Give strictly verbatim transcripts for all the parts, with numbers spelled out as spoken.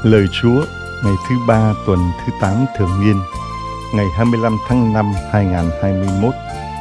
Lời Chúa ngày thứ ba tuần thứ tám thường niên, ngày hai mươi lăm tháng năm hai nghìn không trăm hai mươi mốt.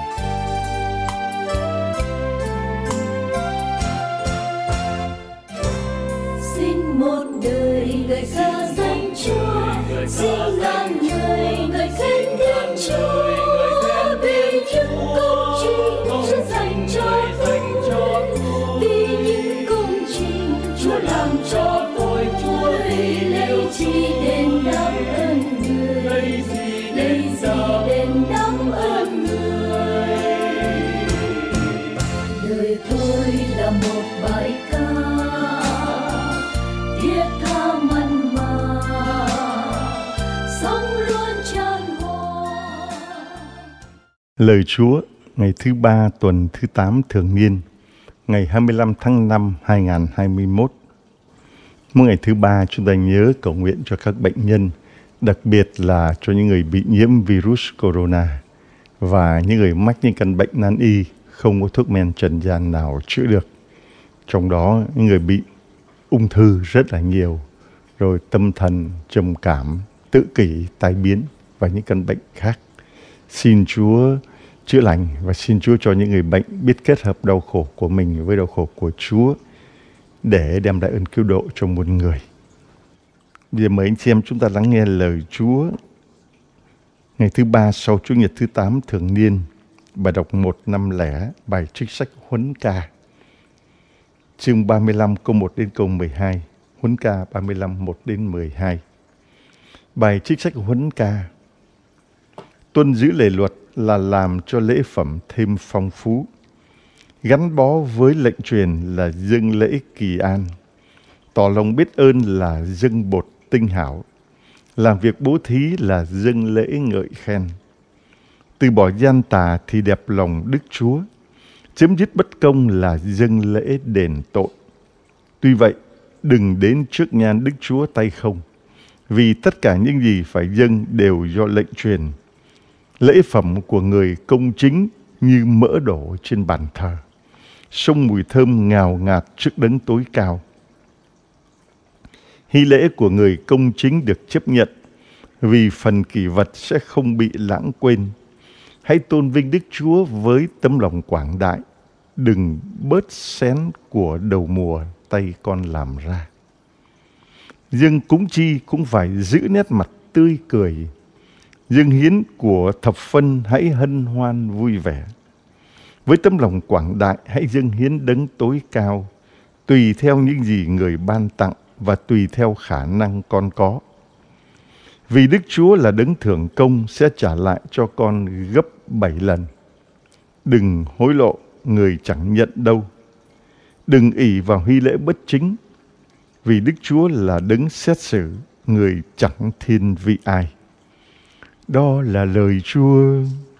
Xin một đời ngợi ca danh Chúa, xin ngàn người ngợi khen Thiên Chúa, vì những công trình Chúa dành cho tôi, vì những công trình Chúa làm cho tôi, tôi lấy chi đền đáp ơn người, lấy gì đền đáp ơn người. Đời tôi là một bài ca thiết tha mặn mà, sống luôn tràn hòa. Lời Chúa ngày thứ ba tuần thứ tám thường niên, ngày hai mươi lăm tháng năm hai nghìn không trăm hai mươi mốt. Mỗi ngày thứ ba chúng ta nhớ cầu nguyện cho các bệnh nhân, đặc biệt là cho những người bị nhiễm virus corona và những người mắc những căn bệnh nan y không có thuốc men trần gian nào chữa được. Trong đó những người bị ung thư rất là nhiều, rồi tâm thần, trầm cảm, tự kỷ, tai biến và những căn bệnh khác. Xin Chúa chữa lành và xin Chúa cho những người bệnh biết kết hợp đau khổ của mình với đau khổ của Chúa để đem lại ơn cứu độ cho muôn người. Bây giờ mời anh chị em chúng ta lắng nghe lời Chúa ngày thứ ba sau Chủ nhật thứ tám thường niên. Bài đọc một năm lẻ, bài trích sách Huấn Ca, chương ba mươi lăm câu một đến câu mười hai. Huấn Ca ba mươi lăm một đến mười hai. Bài trích sách Huấn Ca: tuân giữ lề luật là làm cho lễ phẩm thêm phong phú, gắn bó với lệnh truyền là dâng lễ kỳ an, tỏ lòng biết ơn là dâng bột tinh hảo, làm việc bố thí là dâng lễ ngợi khen. Từ bỏ gian tà thì đẹp lòng Đức Chúa, chấm dứt bất công là dâng lễ đền tội. Tuy vậy, đừng đến trước nhan Đức Chúa tay không, vì tất cả những gì phải dâng đều do lệnh truyền. Lễ phẩm của người công chính như mỡ đổ trên bàn thờ, xông mùi thơm ngào ngạt trước đấng tối cao. Hy lễ của người công chính được chấp nhận, vì phần kỷ vật sẽ không bị lãng quên. Hãy tôn vinh Đức Chúa với tấm lòng quảng đại, đừng bớt xén của đầu mùa tay con làm ra. Dâng cúng chi cũng phải giữ nét mặt tươi cười, dâng hiến của thập phân hãy hân hoan vui vẻ. Với tấm lòng quảng đại hãy dâng hiến đấng tối cao, tùy theo những gì người ban tặng và tùy theo khả năng con có. Vì Đức Chúa là đấng thưởng công sẽ trả lại cho con gấp bảy lần. Đừng hối lộ người chẳng nhận đâu. Đừng ỷ vào hy lễ bất chính, vì Đức Chúa là đấng xét xử người chẳng thiên vị ai. Đó là lời Chúa.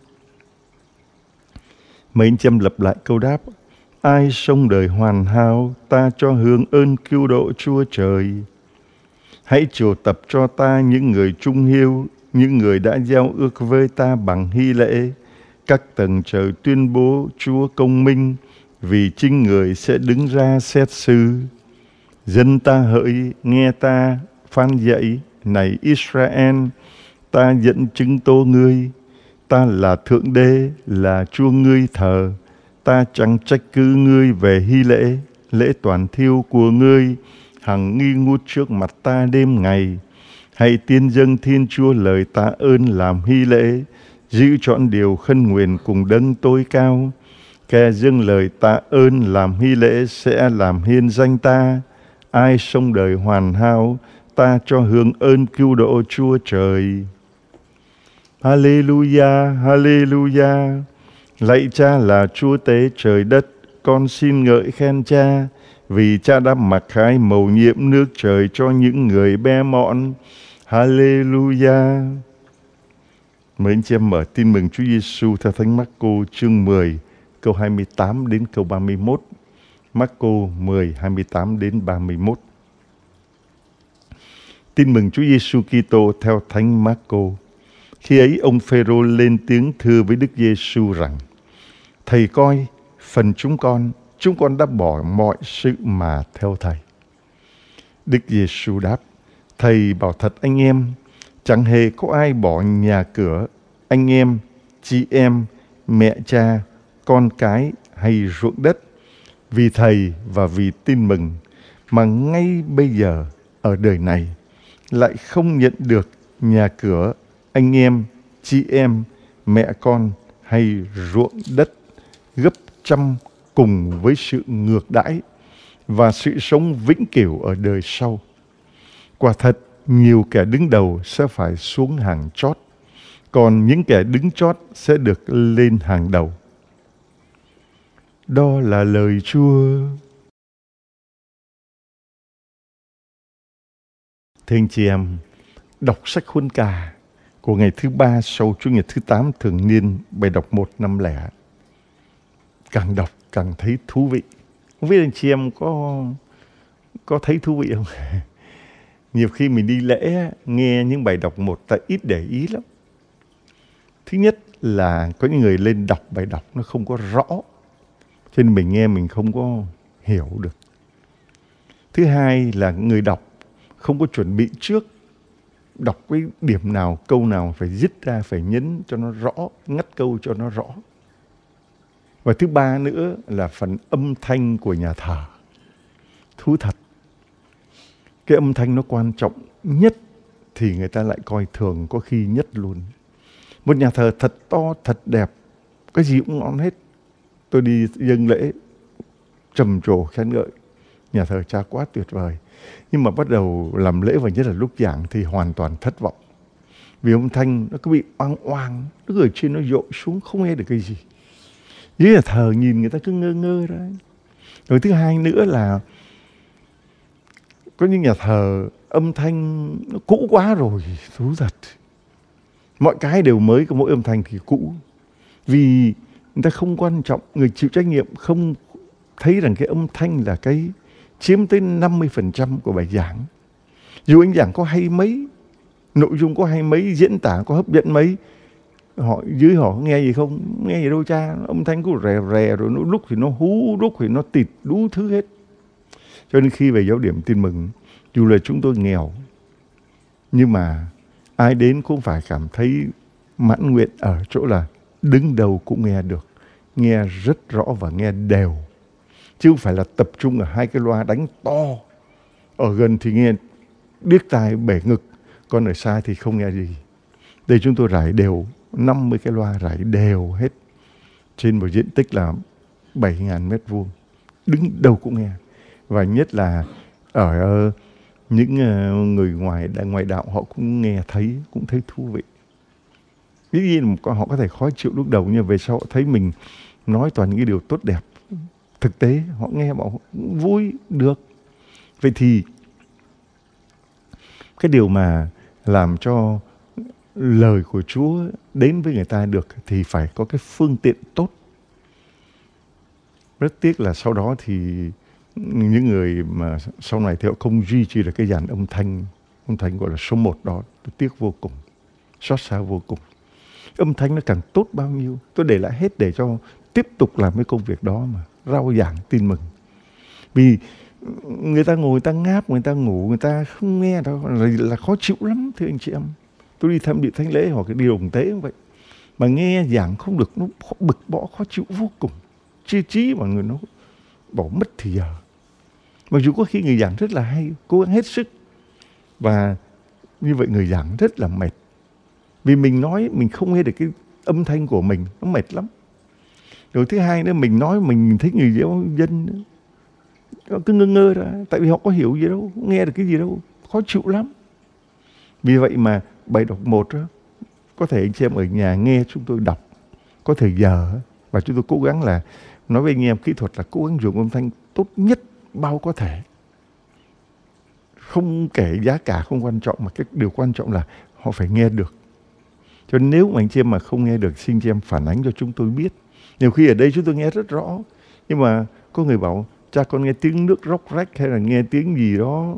Mấy anh chị em lặp lại câu đáp: ai sống đời hoàn hảo, ta cho hưởng ơn cứu độ Chúa Trời. Hãy triệu tập cho ta những người trung hiếu, những người đã giao ước với ta bằng hy lễ. Các tầng trời tuyên bố Chúa công minh, vì chính người sẽ đứng ra xét xử. Dân ta hỡi, nghe ta phán dạy, này Israel, ta dẫn chứng tố ngươi. Ta là Thượng Đế, là Chúa ngươi thờ. Ta chẳng trách cứ ngươi về hy lễ, lễ toàn thiêu của ngươi, hằng nghi ngút trước mặt ta đêm ngày. Hãy tiên dâng Thiên Chúa lời tạ ơn làm hy lễ, giữ trọn điều khấn nguyện cùng đấng tối cao. Kẻ dâng lời tạ ơn làm hy lễ sẽ làm hiên danh ta. Ai sống đời hoàn hảo, ta cho hưởng ơn cứu độ Chúa Trời. Hallelujah, hallelujah. Lạy Cha là Chúa tế trời đất, con xin ngợi khen Cha, vì Cha đã mặc khải mầu nhiệm nước trời cho những người bé mọn. Hallelujah. Mời anh chị em mở tin mừng Chúa Giêsu theo Thánh Mác-cô chương mười, câu hai mươi tám đến câu ba mươi mốt. Mác-cô mười, hai mươi tám đến ba mươi mốt. Tin mừng Chúa Giêsu Kitô theo Thánh Mác-cô. Khi ấy ông Phêrô lên tiếng thưa với Đức Giêsu rằng: Thầy coi, phần chúng con, chúng con đã bỏ mọi sự mà theo Thầy. Đức Giêsu đáp: thầy bảo thật anh em, chẳng hề có ai bỏ nhà cửa, anh em, chị em, mẹ cha, con cái hay ruộng đất vì thầy và vì tin mừng, mà ngay bây giờ ở đời này lại không nhận được nhà cửa, anh em, chị em, mẹ con hay ruộng đất gấp trăm cùng với sự ngược đãi và sự sống vĩnh cửu ở đời sau. Quả thật, nhiều kẻ đứng đầu sẽ phải xuống hàng chót, còn những kẻ đứng chót sẽ được lên hàng đầu. Đó là lời Chúa. Thưa anh chị em, đọc sách Huấn Ca của ngày thứ ba sau Chủ nhật thứ tám thường niên, bài đọc một năm lẻ. Càng đọc càng thấy thú vị. Không biết anh chị em có, có thấy thú vị không? Nhiều khi mình đi lễ nghe những bài đọc một ta ít để ý lắm. Thứ nhất là có những người lên đọc bài đọc nó không có rõ, cho nên mình nghe mình không có hiểu được. Thứ hai là người đọc không có chuẩn bị trước, đọc cái điểm nào, câu nào phải dứt ra, phải nhấn cho nó rõ, ngắt câu cho nó rõ. Và thứ ba nữa là phần âm thanh của nhà thờ. Thú thật, cái âm thanh nó quan trọng nhất thì người ta lại coi thường, có khi nhất luôn. Một nhà thờ thật to, thật đẹp, cái gì cũng ngon hết. Tôi đi dâng lễ, trầm trồ khen ngợi, nhà thờ cha quá tuyệt vời. Nhưng mà bắt đầu làm lễ và nhất là lúc giảng thì hoàn toàn thất vọng. Vì âm thanh nó cứ bị oang oang, nó ở trên nó dội xuống, không nghe được cái gì. Dưới nhà thờ nhìn người ta cứ ngơ ngơ ra. Rồi thứ hai nữa là có những nhà thờ âm thanh nó cũ quá rồi, thú thật. Mọi cái đều mới, có mỗi âm thanh thì cũ. Vì người ta không quan trọng, người chịu trách nhiệm không thấy rằng cái âm thanh là cái chiếm tới năm mươi phần trăm của bài giảng. Dù anh giảng có hay mấy, nội dung có hay mấy, diễn tả có hấp dẫn mấy, họ dưới họ nghe gì không? Nghe gì đâu cha, âm thanh cứ rè rè rồi lúc thì nó hú, lúc thì nó tịt, đủ thứ hết. Cho nên khi về giáo điểm tin mừng, dù là chúng tôi nghèo, nhưng mà ai đến cũng phải cảm thấy mãn nguyện ở chỗ là đứng đầu cũng nghe được, nghe rất rõ và nghe đều. Chứ không phải là tập trung ở hai cái loa đánh to. Ở gần thì nghe điếc tai bể ngực, còn ở xa thì không nghe gì. Đây chúng tôi rải đều, năm mươi cái loa rải đều hết. Trên một diện tích là bảy nghìn mét vuông. Đứng đầu cũng nghe. Và nhất là ở những người ngoài ngoài đạo họ cũng nghe thấy, cũng thấy thú vị. Dĩ nhiên họ có thể khó chịu lúc đầu, nhưng về sau họ thấy mình nói toàn những cái điều tốt đẹp. Thực tế họ nghe bảo vui được. Vậy thì cái điều mà làm cho lời của Chúa đến với người ta được thì phải có cái phương tiện tốt. Rất tiếc là sau đó thì những người mà sau này thì họ không duy trì được cái dàn âm thanh, âm thanh gọi là số một đó. Tôi tiếc vô cùng, xót xa vô cùng. Âm thanh nó càng tốt bao nhiêu, tôi để lại hết để cho tiếp tục làm cái công việc đó mà, rao giảng tin mừng. Vì người ta ngồi, người ta ngáp, người ta ngủ, người ta không nghe đâu, là, là khó chịu lắm thưa anh chị em. Tôi đi thăm địa thánh lễ hoặc đi đồng tế cũng vậy. Mà nghe giảng không được, nó bực bõ, khó chịu vô cùng. Chia trí mọi người nó bỏ mất thì giờ. Mặc dù có khi người giảng rất là hay, cố gắng hết sức. Và như vậy người giảng rất là mệt. Vì mình nói mình không nghe được cái âm thanh của mình, nó mệt lắm. Rồi thứ hai nữa, mình nói mình thấy người giáo dân nữa, cứ ngơ ngơ ra, tại vì họ có hiểu gì đâu, nghe được cái gì đâu, khó chịu lắm. Vì vậy mà bài đọc một đó, có thể anh chị em ở nhà nghe chúng tôi đọc, có thời giờ, và chúng tôi cố gắng là, nói với anh em kỹ thuật là cố gắng dùng âm thanh tốt nhất bao có thể. Không kể giá cả không quan trọng, mà cái điều quan trọng là họ phải nghe được. Cho nên nếu mà anh chị em mà không nghe được, xin chị em phản ánh cho chúng tôi biết. Nhiều khi ở đây chúng tôi nghe rất rõ, nhưng mà có người bảo, cha con nghe tiếng nước róc rách hay là nghe tiếng gì đó,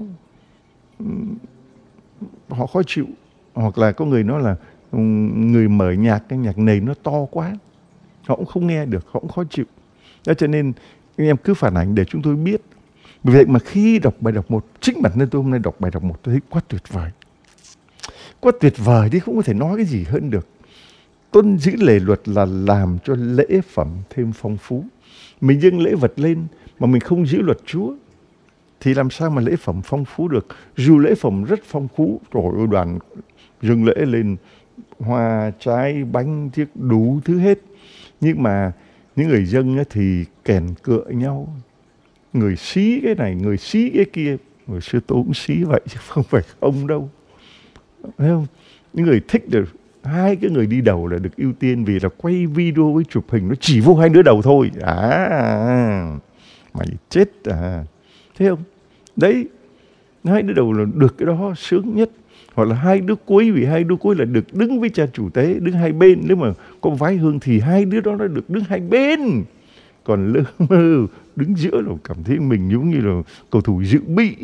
họ khó chịu. Hoặc là có người nói là người mở nhạc, cái nhạc nền nó to quá, họ cũng không nghe được, họ cũng khó chịu. Đó cho nên anh em cứ phản ánh để chúng tôi biết. Vì vậy mà khi đọc bài đọc một, chính bản thân tôi hôm nay đọc bài đọc một, tôi thấy quá tuyệt vời. Quá tuyệt vời chứ không có thể nói cái gì hơn được. Tuân giữ lề luật là làm cho lễ phẩm thêm phong phú. Mình dâng lễ vật lên mà mình không giữ luật Chúa thì làm sao mà lễ phẩm phong phú được. Dù lễ phẩm rất phong phú, trời ơi, đoàn dâng lễ lên hoa, trái, bánh, chiếc đủ thứ hết, nhưng mà những người dâng thì kèn cựa nhau, người xí cái này, người xí cái kia. Người xưa tôi cũng xí vậy chứ không phải không đâu. Thấy không? Những người thích được hai cái người đi đầu là được ưu tiên vì là quay video với chụp hình nó chỉ vô hai đứa đầu thôi. À, mày chết à. Thấy không? Đấy, hai đứa đầu là được cái đó sướng nhất. Hoặc là hai đứa cuối, vì hai đứa cuối là được đứng với cha chủ tế, đứng hai bên. Nếu mà có vái hương thì hai đứa đó nó được đứng hai bên. Còn lơ mơ đứng giữa là cảm thấy mình giống như là cầu thủ dự bị.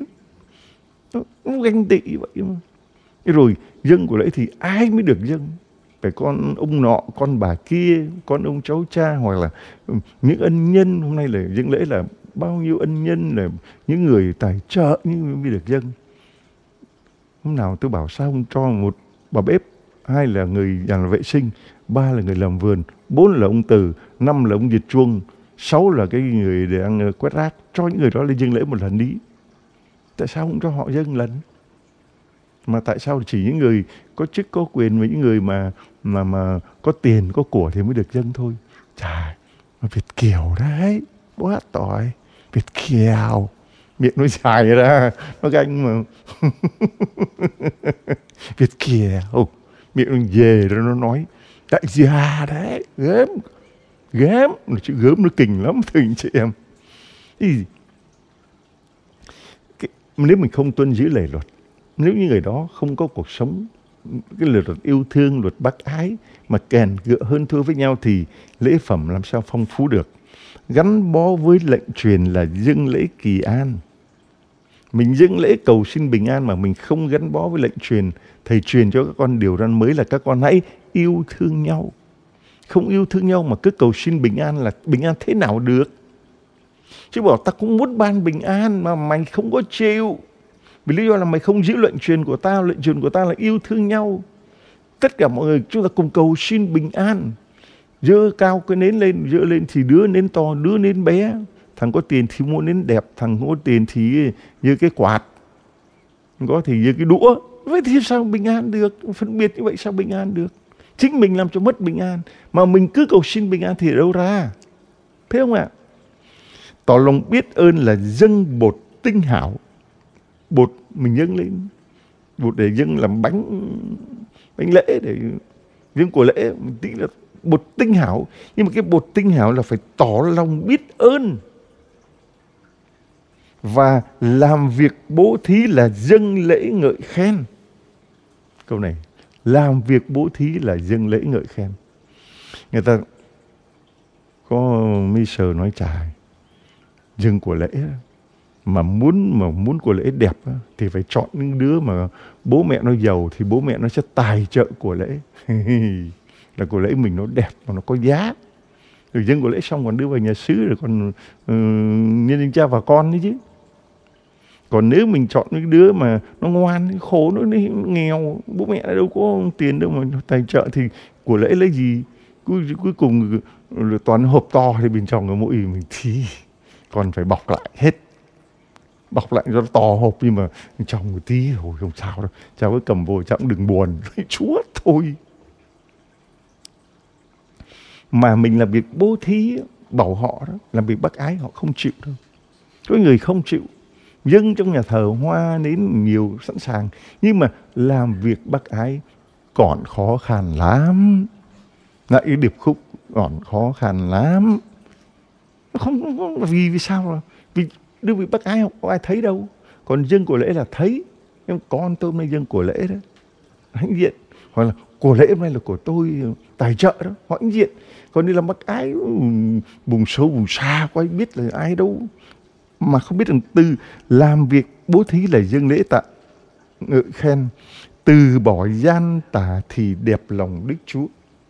Nó ganh tị vậy mà. Rồi dâng của lễ thì ai mới được dâng? Phải con ông nọ, con bà kia, con ông cháu cha, hoặc là những ân nhân. Hôm nay là dâng lễ là bao nhiêu ân nhân, là những người tài trợ nhưng mới được dâng. Hôm nào tôi bảo sao không cho một bà bếp, hai là người làm vệ sinh, ba là người làm vườn, bốn là ông Từ, năm là ông Diệt Chuông, sáu là cái người để ăn quét rác, cho những người đó lên dâng lễ một lần đi. Tại sao không cho họ dâng lần? Mà tại sao chỉ những người có chức có quyền với những người mà mà mà có tiền có của thì mới được dâng thôi? Trời, Việt kiều đấy, quá tỏi. Việt kiều, miệng nó dài ra, nó ganh mà. Việt kiều, miệng nó về rồi nó nói đại gia đấy, gớm, gớm, chữ gớm nó kinh lắm thưa anh chị em. Thì cái, nếu mình không tuân giữ lề luật, nếu như người đó không có cuộc sống cái luật yêu thương, luật bác ái mà kèn gựa hơn thua với nhau thì lễ phẩm làm sao phong phú được. Gắn bó với lệnh truyền là dâng lễ kỳ an. Mình dâng lễ cầu xin bình an mà mình không gắn bó với lệnh truyền. Thầy truyền cho các con điều răn mới là các con hãy yêu thương nhau. Không yêu thương nhau mà cứ cầu xin bình an là bình an thế nào được? Chứ bảo ta cũng muốn ban bình an mà mày không có chịu. Vì lý do là mày không giữ lệnh truyền của ta. Lệnh truyền của ta là yêu thương nhau. Tất cả mọi người chúng ta cùng cầu xin bình an. Dơ cao cái nến lên, dơ lên thì đứa nến to, đứa nến bé. Thằng có tiền thì mua nến đẹp, thằng không có tiền thì dơ cái quạt, có thì dơ cái đũa. Vậy thì sao bình an được? Phân biệt như vậy sao bình an được? Chính mình làm cho mất bình an. Mà mình cứ cầu xin bình an thì ở đâu ra? Thấy không ạ? Tỏ lòng biết ơn là dâng bột tinh hảo. Bột mình dâng lên, bột để dâng làm bánh bánh lễ, để dâng của lễ, một tí là bột tinh hảo. Nhưng mà cái bột tinh hảo là phải tỏ lòng biết ơn. Và làm việc bố thí là dâng lễ ngợi khen. Câu này, làm việc bố thí là dâng lễ ngợi khen. Người ta có Mister nói trời, dâng của lễ mà muốn mà muốn của lễ đẹp thì phải chọn những đứa mà bố mẹ nó giàu thì bố mẹ nó sẽ tài trợ của lễ. Là của lễ mình nó đẹp mà nó có giá. Rồi dâng của lễ xong còn đưa vào nhà xứ rồi còn uh, nhân danh cha và con đấy chứ. Còn nếu mình chọn những đứa mà nó ngoan, khổ, nó nghèo, bố mẹ đâu có tiền đâu mà tài trợ thì của lễ lấy gì? Cuối, cuối cùng toàn hộp to thì bên trong ở mỗi mình thì còn phải bọc lại hết. Bọc lại cho nó to hộp nhưng mà trong một tí thôi không sao đâu. Cháu cứ cầm vô cháu cũng đừng buồn. Chúa thôi. Mà mình làm việc bố thí bảo họ đó, làm việc bác ái họ không chịu đâu. Có người không chịu. Dâng trong nhà thờ hoa nến nhiều sẵn sàng. Nhưng mà làm việc bác ái còn khó khăn lắm. Lại cái điệp khúc còn khó khăn lắm. Không, không vì vì sao rồi? Vì đưa việc bác ái không có ai thấy đâu. Còn dâng của lễ là thấy. Nhưng con tôi hôm nay dâng của lễ đó, hãnh diện. Hoặc là của lễ hôm nay là của tôi tài trợ đó, họ hãnh diện. Còn đi làm bác ái vùng sâu vùng xa có ai biết là ai đâu. Mà không biết rằng từ làm việc bố thí là dâng lễ tạ ngợi khen, từ bỏ gian tà thì đẹp lòng Đức Chúa.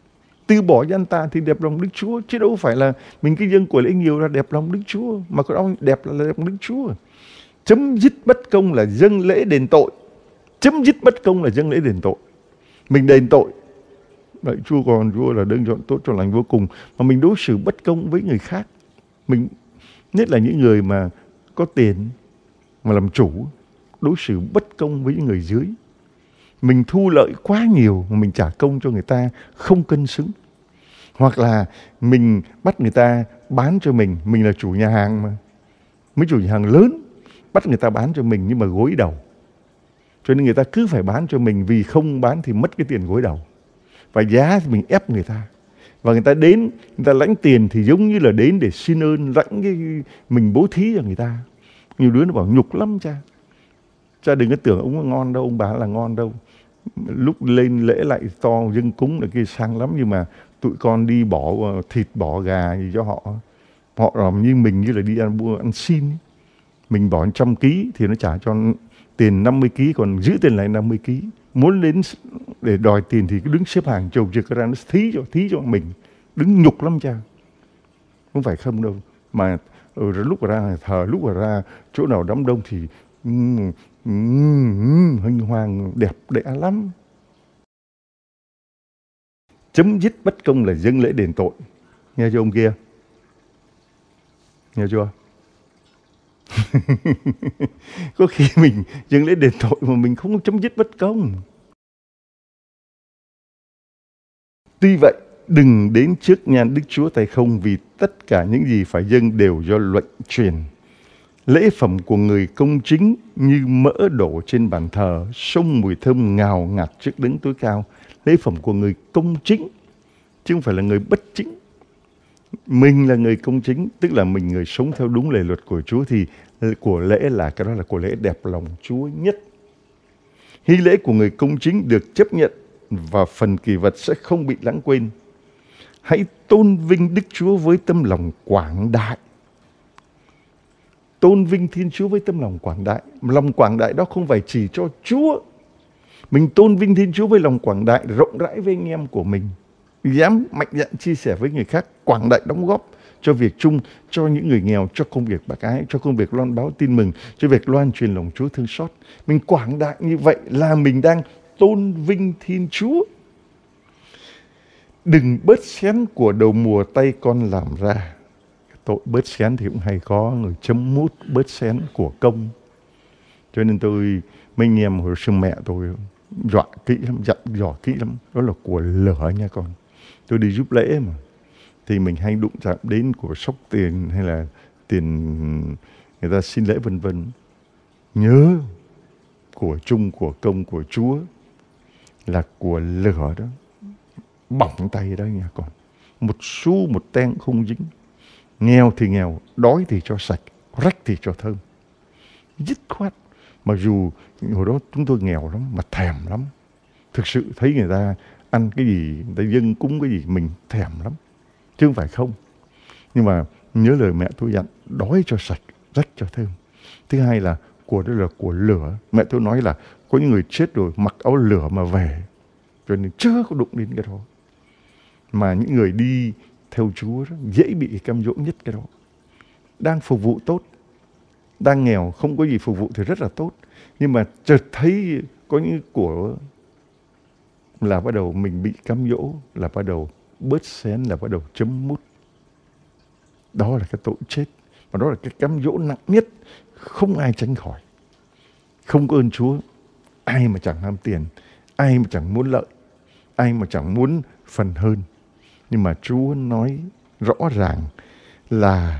Từ bỏ cho anh ta thì đẹp lòng Đức Chúa, chứ đâu phải là mình cứ dâng của lễ nhiều là đẹp lòng Đức Chúa, mà có đâu đẹp là đẹp lòng Đức Chúa. Chấm dứt bất công là dâng lễ đền tội. Chấm dứt bất công là dâng lễ đền tội. Mình đền tội. Vậy Chúa còn Chúa là đơn chọn tốt cho lành vô cùng. Mà mình đối xử bất công với người khác. Mình, nhất là những người mà có tiền mà làm chủ, đối xử bất công với những người dưới. Mình thu lợi quá nhiều mà mình trả công cho người ta không cân xứng. Hoặc là mình bắt người ta bán cho mình. Mình là chủ nhà hàng mà. Mấy chủ nhà hàng lớn bắt người ta bán cho mình nhưng mà gối đầu. Cho nên người ta cứ phải bán cho mình, vì không bán thì mất cái tiền gối đầu. Và giá thì mình ép người ta. Và người ta đến, người ta lãnh tiền thì giống như là đến để xin ơn, lãnh cái mình bố thí cho người ta. Nhiều đứa nó bảo nhục lắm cha. Cha đừng có tưởng ông ngon đâu, ông bán là ngon đâu. Lúc lên lễ lại to dâng cúng là kia sang lắm, nhưng mà tụi con đi bỏ thịt bỏ gà gì cho họ. Họ làm như mình như là đi ăn mua ăn xin. Mình bỏ trăm ký thì nó trả cho tiền năm mươi ký, còn giữ tiền lại năm mươi ký. Muốn đến để đòi tiền thì cứ đứng xếp hàng chầu trực ra nó thí cho thí cho mình. Đứng nhục lắm cha. Không phải không đâu. Mà ừ, lúc ra thờ, lúc ra chỗ nào đám đông thì um, um, um, hinh hoàng đẹp đẽ lắm. Chấm dứt bất công là dâng lễ đền tội. Nghe chưa ông kia? Nghe chưa? Có khi mình dâng lễ đền tội mà mình không chấm dứt bất công. Tuy vậy, đừng đến trước nhan Đức Chúa tay không, vì tất cả những gì phải dâng đều do luận truyền. Lễ phẩm của người công chính như mỡ đổ trên bàn thờ, xông mùi thơm ngào ngạt trước Đấng tối cao. Lễ phẩm của người công chính, chứ không phải là người bất chính. Mình là người công chính, tức là mình người sống theo đúng lề luật của Chúa, thì của lễ là cái đó là của lễ đẹp lòng Chúa nhất. Hy lễ của người công chính được chấp nhận và phần kỳ vật sẽ không bị lãng quên. Hãy tôn vinh Đức Chúa với tâm lòng quảng đại. Tôn vinh Thiên Chúa với tâm lòng quảng đại. Lòng quảng đại đó không phải chỉ cho Chúa. Mình tôn vinh Thiên Chúa với lòng quảng đại, rộng rãi với anh em của mình. Dám mạnh dạn chia sẻ với người khác, quảng đại đóng góp cho việc chung, cho những người nghèo, cho công việc bác ái, cho công việc loan báo tin mừng, cho việc loan truyền lòng Chúa thương xót. Mình quảng đại như vậy là mình đang tôn vinh Thiên Chúa. Đừng bớt xén của đầu mùa tay con làm ra. Tội bớt xén thì cũng hay có người chấm mút bớt xén của công. Cho nên tôi, mấy anh em hồi xưa mẹ tôi dọa kỹ lắm, dặn dò kỹ lắm. Đó là của lửa nha con. Tôi đi giúp lễ mà. Thì mình hay đụng chạm đến của sốc tiền hay là tiền người ta xin lễ vân vân. Nhớ của chung, của công, của Chúa là của lửa đó. Bỏng tay đó nha con. Một xu một ten không dính. Nghèo thì nghèo, đói thì cho sạch, rách thì cho thơm. Dứt khoát. Mặc dù hồi đó chúng tôi nghèo lắm, mà thèm lắm. Thực sự thấy người ta ăn cái gì, người ta dâng cúng cái gì, mình thèm lắm. Chứ không phải không. Nhưng mà nhớ lời mẹ tôi dặn, đói cho sạch, rách cho thơm. Thứ hai là của đó là của lửa. Mẹ tôi nói là có những người chết rồi mặc áo lửa mà về. Cho nên chưa có đụng đến cái đó. Mà những người đi theo Chúa đó, dễ bị cam dỗ nhất cái đó. Đang phục vụ tốt, đang nghèo, không có gì phục vụ thì rất là tốt. Nhưng mà chợt thấy có những của là bắt đầu mình bị cám dỗ, là bắt đầu bớt xén, là bắt đầu chấm mút. Đó là cái tội chết. Và đó là cái cám dỗ nặng nhất, không ai tránh khỏi. Không có ơn Chúa, ai mà chẳng ham tiền, ai mà chẳng muốn lợi, ai mà chẳng muốn phần hơn. Nhưng mà Chúa nói rõ ràng là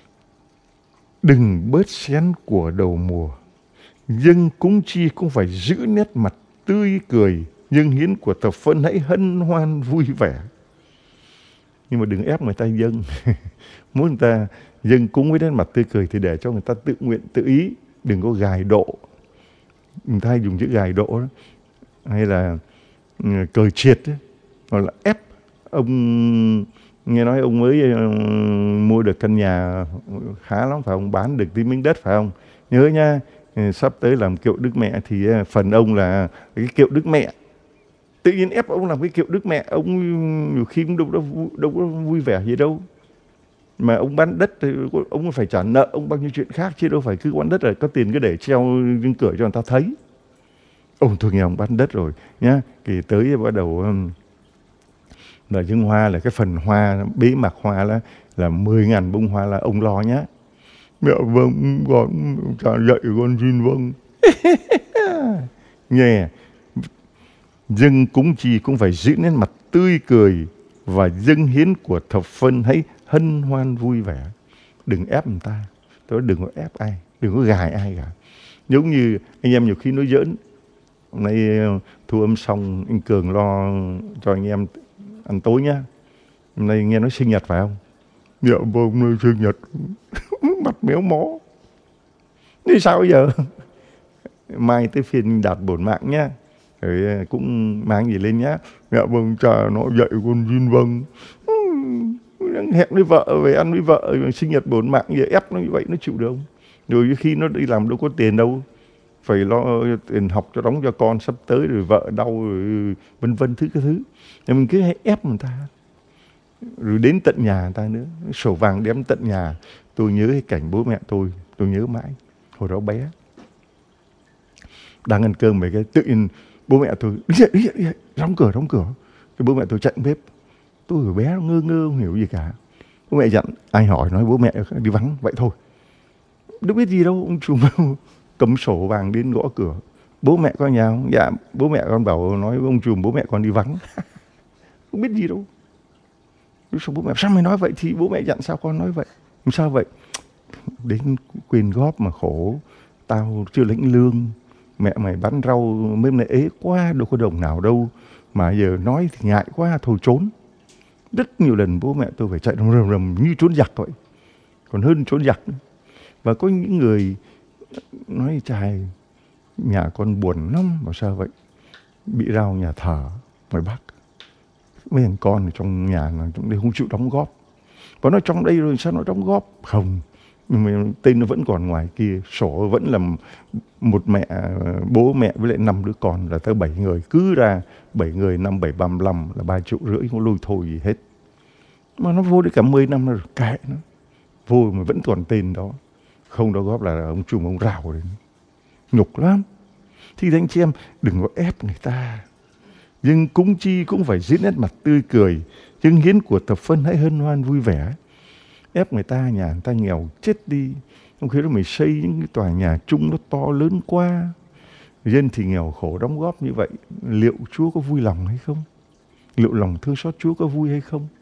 đừng bớt xén của đầu mùa. Dâng cúng chi cũng phải giữ nét mặt tươi cười. Dâng hiến của thập phân hãy hân hoan vui vẻ. Nhưng mà đừng ép người ta dâng. Muốn người ta dâng cúng với nét mặt tươi cười thì để cho người ta tự nguyện tự ý. Đừng có gài độ. Người ta hay dùng chữ gài độ đó. Hay là cời triệt đó. Hoặc là ép. Ông nghe nói ông mới uh, mua được căn nhà khá lắm phải không? Bán được tí miếng đất phải không? Nhớ nha, sắp tới làm kiệu Đức Mẹ thì uh, phần ông là cái kiệu Đức Mẹ. Tự nhiên ép ông làm cái kiểu đức mẹ, ông nhiều khi cũng đâu, đâu, đâu có vui vẻ gì đâu. Mà ông bán đất thì ông phải trả nợ ông bao nhiêu chuyện khác, chứ đâu phải cứ bán đất là có tiền cứ để treo trên cửa cho người ta thấy. Ông thôi nghe ông bán đất rồi nhá, thì tới bắt đầu là dâng hoa, là cái phần hoa bế mạc hoa là là mười ngàn bông hoa là ông lo nhá. Mẹ vâng, con trả dạy con xin vâng. Nghe dâng cúng chi cũng phải giữ nét mặt tươi cười, và dâng hiến của thập phân hãy hân hoan vui vẻ. Đừng ép người ta, tôi đừng có ép ai, đừng có gài ai cả. Giống như anh em nhiều khi nói giỡn, hôm nay thu âm xong anh Cường lo cho anh em ăn tối nhá. Hôm nay nghe nói sinh nhật phải không? Dạ vâng, hôm nay sinh nhật. Mặt méo mó. Thế sao bây giờ? Mai tới phiên Đạt bổn mạng nhá, rồi cũng mang gì lên nhá. Dạ vâng, cha nó dạy con xin vâng. Hẹn với vợ về ăn với vợ, sinh nhật bổn mạng giờ ép nó như vậy nó chịu được không? Rồi khi nó đi làm đâu có tiền đâu, phải lo tiền học cho đóng cho con sắp tới, rồi vợ đau, rồi vân vân thứ cái thứ. Nên mình cứ hay ép người ta, rồi đến tận nhà người ta nữa, sổ vàng đem tận nhà. Tôi nhớ cái cảnh bố mẹ tôi, tôi nhớ mãi. Hồi đó bé, đang ăn cơm mấy cái tự nhiên bố mẹ tôi đi dậy, đi dậy, đi dậy, đóng cửa, đóng cửa. Cái bố mẹ tôi chạy bếp. Tôi hồi bé ngơ ngơ không hiểu gì cả. Bố mẹ dặn, ai hỏi nói bố mẹ đi vắng vậy thôi. Đâu biết gì đâu, ông chủ cầm sổ vàng đến gõ cửa. Bố mẹ có nhà không? Dạ, bố mẹ con bảo nói với ông trùm bố mẹ con đi vắng. Không biết gì đâu. Sao bố mẹ, sao mày nói vậy? Thì bố mẹ dặn sao con nói vậy? Sao vậy? Đến quyền góp mà khổ. Tao chưa lãnh lương. Mẹ mày bán rau mấy này ế quá, đâu có đồng nào đâu. Mà giờ nói thì ngại quá, thôi trốn. Rất nhiều lần bố mẹ tôi phải chạy rầm rầm rầm như trốn giặc vậy. Còn hơn trốn giặc nữa. Và có những người nói trai, nhà con buồn lắm, bảo sao vậy? Bị rao nhà thờ ngoài Bắc. Mấy thằng con ở trong nhà là trong đây không chịu đóng góp. Và nó trong đây rồi sao nó đóng góp? Không. Nhưng mà tên nó vẫn còn ngoài kia. Sổ vẫn là một mẹ, bố mẹ với lại năm đứa con là tới bảy người. Cứ ra bảy người, năm bảy ba mươi lăm là ba triệu rưỡi, không lôi thôi gì hết. Mà nó vô đến cả mười năm rồi, kệ nó. Vô mà vẫn còn tên đó. Không đóng góp là ông trùm ông rào đến. Nhục lắm. Thì anh chị em đừng có ép người ta. Nhưng cúng chi cũng phải diễn nét mặt tươi cười. Dâng hiến của thập phân hãy hân hoan vui vẻ. Ép người ta, nhà người ta nghèo chết đi. Trong khi đó mày xây những cái tòa nhà chung nó to lớn quá. Dân thì nghèo khổ đóng góp như vậy. Liệu Chúa có vui lòng hay không? Liệu lòng thương xót Chúa có vui hay không?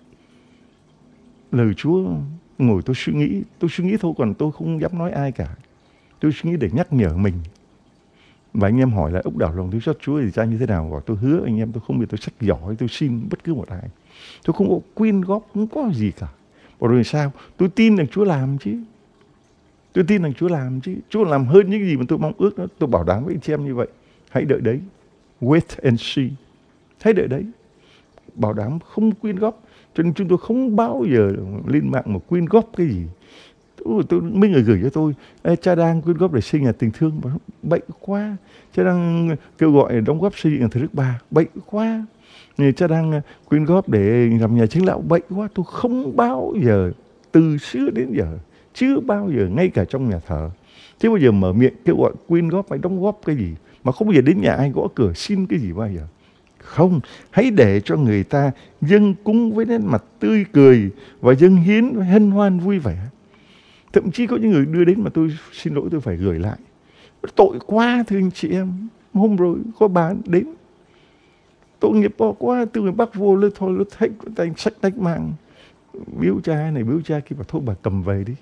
Lời Chúa ngồi tôi suy nghĩ. Tôi suy nghĩ thôi, còn tôi không dám nói ai cả. Tôi suy nghĩ để nhắc nhở mình. Và anh em hỏi là ốc đảo lòng thương xót Chúa thì ra như thế nào? Gọi tôi hứa anh em tôi không biết, tôi sách giỏi, tôi xin bất cứ một ai. Tôi không có quyên góp, không có gì cả. Bảo rồi sao? Tôi tin rằng Chúa làm chứ. Tôi tin rằng Chúa làm chứ. Chúa làm hơn những gì mà tôi mong ước đó. Tôi bảo đảm với anh chị em như vậy. Hãy đợi đấy. Wait and see. Hãy đợi đấy. Bảo đảm không quyên góp. Cho nên chúng tôi không bao giờ lên mạng mà quyên góp cái gì. Tôi, tôi, mấy người gửi cho tôi, cha đang quyên góp để xây nhà tình thương. Bậy quá. Cha đang kêu gọi đóng góp xây dựng nhà thờ Đức Bà. Bậy quá. Cha đang quyên góp để làm nhà chính lão. Bậy quá. Tôi không bao giờ, từ xưa đến giờ, chưa bao giờ, ngay cả trong nhà thờ, chứ bao giờ mở miệng kêu gọi quyên góp hay đóng góp cái gì. Mà không bao giờ đến nhà ai gõ cửa xin cái gì bao giờ. Không, hãy để cho người ta dâng cúng với nét mặt tươi cười và dâng hiến hân hoan vui vẻ. Thậm chí có những người đưa đến mà tôi xin lỗi, tôi phải gửi lại. Tội quá thưa anh chị em. Hôm rồi có bà đến, tội nghiệp bỏ quá, từ người Bắc vô lên thôi, nó thách tay sách tách mạng. Biếu cha này, biếu cha kia, bảo thôi bà cầm về đi.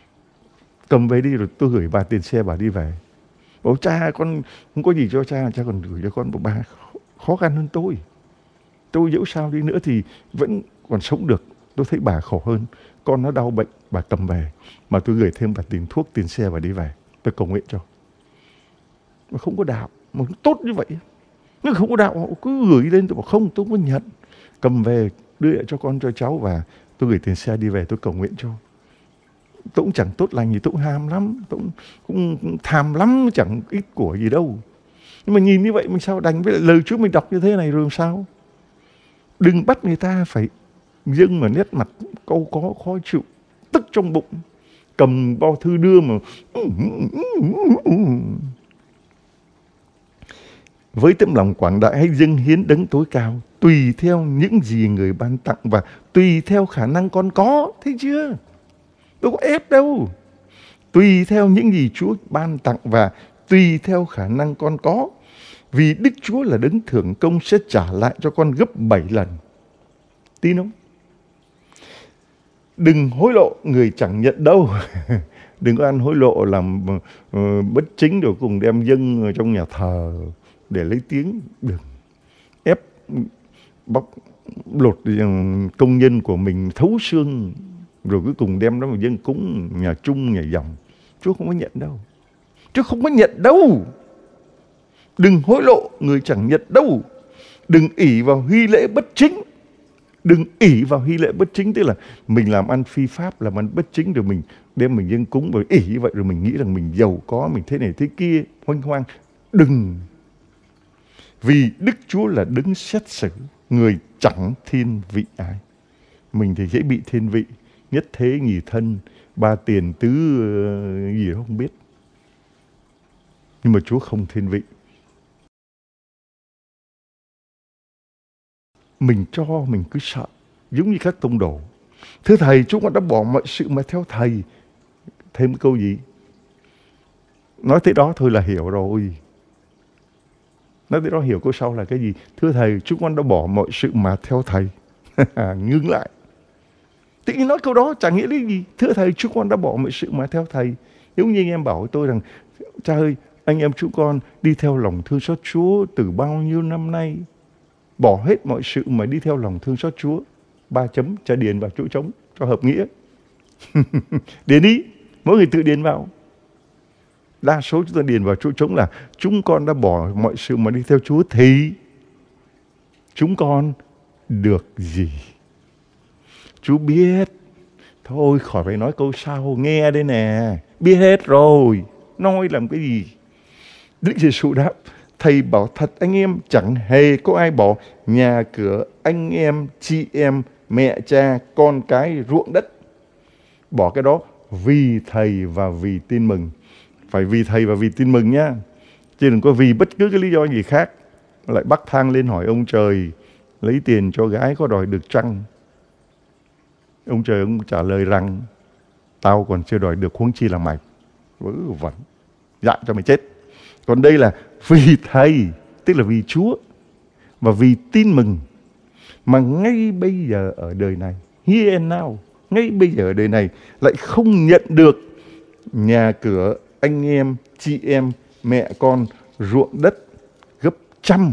Cầm về đi rồi tôi gửi bà tiền xe bà đi về. Bảo cha con không có gì cho cha, cha còn gửi cho con. Bảo bà khó khăn hơn tôi. Tôi dẫu sao đi nữa thì vẫn còn sống được. Tôi thấy bà khổ hơn. Con nó đau bệnh, bà cầm về. Mà tôi gửi thêm bà tiền thuốc, tiền xe bà đi về. Tôi cầu nguyện cho. Mà không có đạo. Mà tốt như vậy. Nhưng không có đạo, họ cứ gửi lên. Tôi bảo không, tôi không có nhận. Cầm về, đưa lại cho con, cho cháu. Và tôi gửi tiền xe đi về, tôi cầu nguyện cho. Tôi cũng chẳng tốt lành gì, tôi cũng ham lắm. Tôi cũng, cũng, cũng tham lắm, chẳng ít của gì đâu. Nhưng mà nhìn như vậy mình sao đành với lại lời Chúa mình đọc như thế này rồi làm sao? Đừng bắt người ta phải dâng mà nét mặt câu có khó chịu, tức trong bụng, cầm bao thư đưa mà với tấm lòng quảng đại hãy dâng hiến đấng tối cao, tùy theo những gì người ban tặng và tùy theo khả năng con có. Thấy chưa? Đâu có ép đâu. Tùy theo những gì Chúa ban tặng và tùy theo khả năng con có. Vì Đức Chúa là đấng thưởng công sẽ trả lại cho con gấp bảy lần. Tin không? Đừng hối lộ người chẳng nhận đâu. Đừng có ăn hối lộ làm uh, bất chính rồi cùng đem dâng trong nhà thờ để lấy tiếng. Đừng ép bóc lột công nhân của mình thấu xương rồi cuối cùng đem đó mà dâng cúng nhà chung nhà dòng. Chúa không có nhận đâu. Chúa không có nhận đâu. Đừng hối lộ người chẳng nhận đâu. Đừng ỷ vào hy lễ bất chính. Đừng ỷ vào hy lễ bất chính, tức là mình làm ăn phi pháp, làm ăn bất chính rồi mình đem mình dâng cúng rồi ỷ vậy rồi mình nghĩ rằng mình giàu có, mình thế này thế kia, hoanh hoang. Đừng. Vì Đức Chúa là đấng xét xử, người chẳng thiên vị ai. Mình thì dễ bị thiên vị, nhất thế nhì thân, ba tiền tứ gì đó không biết. Nhưng mà Chúa không thiên vị. Mình cho mình cứ sợ, giống như các tông đồ. Thưa Thầy, chúng con đã bỏ mọi sự mà theo Thầy. Thêm câu gì? Nói tới đó thôi là hiểu rồi. Nói tới đó hiểu câu sau là cái gì? Thưa Thầy, chúng con đã bỏ mọi sự mà theo Thầy. Ngưng lại. Tự nhiên nói câu đó chẳng nghĩa lý gì. Thưa Thầy, chúng con đã bỏ mọi sự mà theo Thầy. Giống như anh em bảo với tôi rằng, cha ơi, anh em chúng con đi theo lòng thương xót Chúa từ bao nhiêu năm nay. Bỏ hết mọi sự mà đi theo lòng thương xót Chúa. Ba chấm, cha điền vào chỗ trống cho hợp nghĩa. Điền đi, mỗi người tự điền vào. Đa số chúng ta điền vào chỗ trống là chúng con đã bỏ mọi sự mà đi theo Chúa thì chúng con được gì? Chú biết. Thôi khỏi phải nói câu sau, nghe đây nè. Biết hết rồi, nói làm cái gì? Đức Giêsu đáp, Thầy bảo thật anh em, chẳng hề có ai bỏ nhà cửa, anh em, chị em, mẹ cha, con cái, ruộng đất. Bỏ cái đó vì Thầy và vì tin mừng. Phải vì Thầy và vì tin mừng nhá. Chứ đừng có vì bất cứ cái lý do gì khác lại bắc thang lên hỏi ông trời lấy tiền cho gái có đòi được chăng? Ông trời ông trả lời rằng tao còn chưa đòi được huống chi là mày. Vớ vẩn, dạy cho mày chết. Còn đây là vì Thầy, tức là vì Chúa và vì tin mừng mà ngay bây giờ ở đời này, here and now, ngay bây giờ ở đời này lại không nhận được nhà cửa, anh em, chị em, mẹ con, ruộng đất gấp trăm.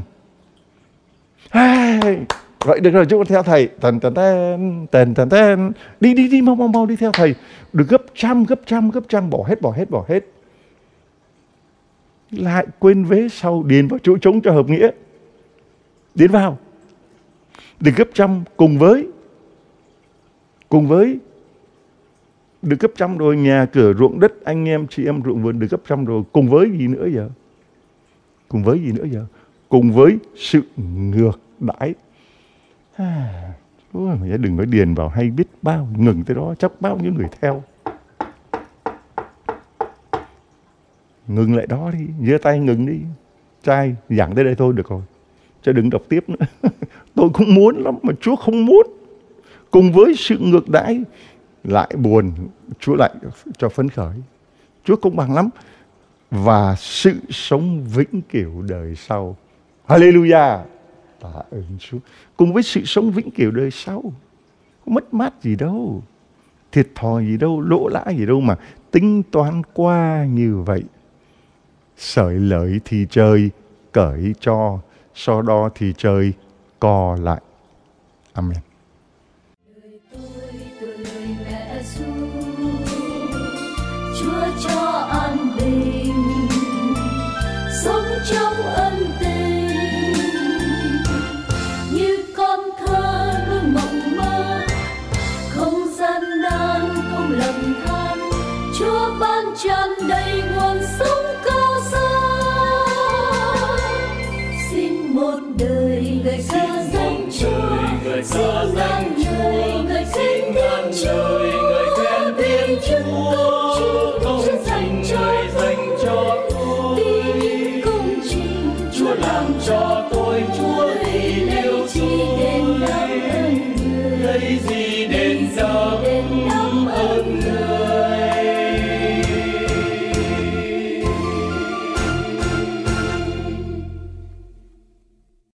Hey, vậy được rồi, chúng con theo Thầy. Tần tần tần tần tần tần. Đi đi đi mau mau mau đi theo Thầy. Được gấp trăm gấp trăm gấp trăm, bỏ hết bỏ hết bỏ hết. Lại quên vế sau, điền vào chỗ trống cho hợp nghĩa. Điền vào. Được gấp trăm cùng với cùng với được gấp trăm rồi, nhà cửa ruộng đất anh em chị em ruộng vườn được gấp trăm rồi, cùng với gì nữa giờ? Cùng với gì nữa giờ? Cùng với sự ngược đãi. À, mà đừng nói điền vào hay biết bao, ngừng tới đó chắc bao nhiêu người theo. Ngừng lại đó đi, giơ tay ngừng đi. Trai giảng tới đây thôi được rồi, chứ đừng đọc tiếp nữa. Tôi cũng muốn lắm mà Chúa không muốn. Cùng với sự ngược đãi lại buồn, Chúa lại cho phấn khởi. Chúa công bằng lắm. Và sự sống vĩnh cửu đời sau. Hallelujah. Tạ ơn Chúa. Cùng với sự sống vĩnh cửu đời sau, không mất mát gì đâu, thiệt thòi gì đâu, lỗ lã gì đâu mà tính toán qua như vậy. Sởi lợi thì trời cởi cho, so đo thì trời co lại. Amen. Chúa cho an bình, sống trong ân tình, như con thơ luôn mộng mơ, không gian nan không lầm than. Chúa ban tràn đầy nguồn sống cao xa, xin ngợi người người khen Thiên Chúa vì những